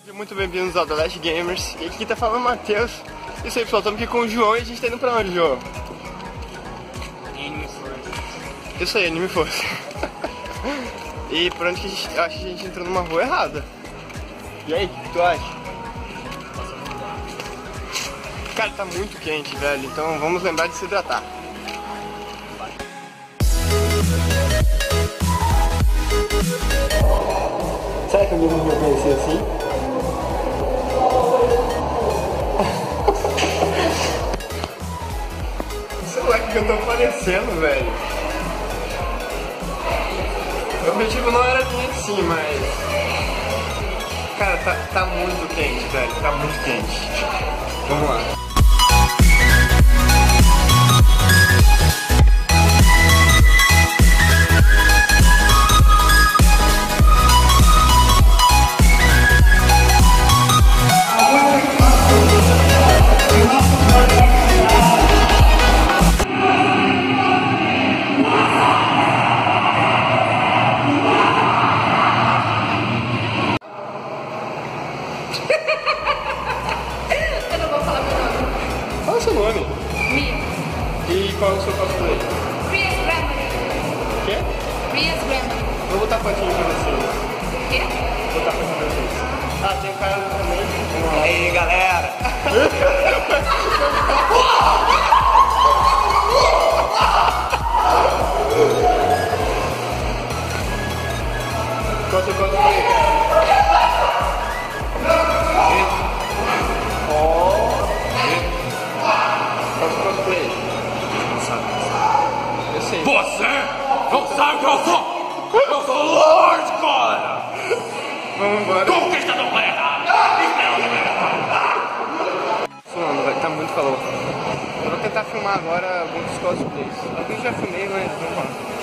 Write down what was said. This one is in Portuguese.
Sejam muito bem-vindos ao The Last Gamers. E aqui tá falando o Matheus. Isso aí, pessoal, estamos aqui com o João e a gente tá indo pra onde, João? Anime Force. Isso aí, Anime Force. E por onde que a gente... Eu acho que a gente entrou numa rua errada. E aí, o que tu acha? Cara, tá muito quente, velho, então vamos lembrar de se hidratar. Será que alguém me vai conhecer assim? Sei lá o que eu tô parecendo, velho. O objetivo não era vir assim, mas... Cara, tá muito quente, velho. Tá muito quente. Vamos lá. Eu não vou falar meu nome. Qual é o seu nome? Mia. E qual é o seu cosplay? Rias Grammarly. O quê? Rias Grammarly. Vou botar fotinho pra vocês. O quê? Vou botar fotinho pra vocês. Ah, tem um cara também. E aí, galera? Qual é o seu cosplay, cara? Qual é o seu cosplay? Eu sei. Você não sabe o que eu sou! Eu sou o Lorde, cara! Vamos embora. Conquistador planeta! Suando, velho, tá muito calor. Eu vou tentar filmar agora alguns cosplays. Alguns já filmei, mas vamos lá.